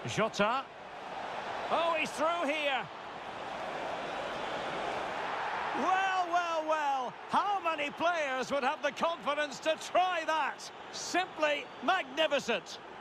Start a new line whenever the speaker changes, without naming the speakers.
Jota. Oh, he's through here. Well, well, well. How many players would have the confidence to try that? Simply magnificent.